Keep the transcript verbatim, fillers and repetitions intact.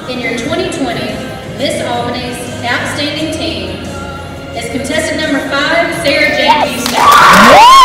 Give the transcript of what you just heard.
in your twenty twenty Miss Albany's Outstanding Team is contestant number five, Sarah Jane Houston.